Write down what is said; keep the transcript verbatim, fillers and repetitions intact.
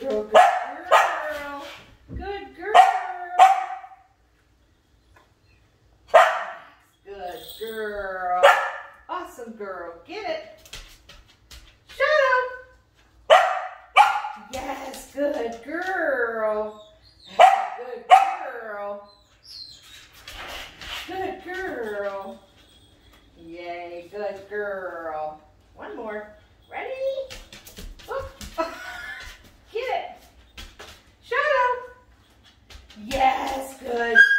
girl, good girl. Good girl. Good girl. Awesome girl. Get it. Shut up. Yes, good girl. Good girl. Good girl. Yay, good girl. One more. Ready? Oh. Get it. Shut up. Yes, good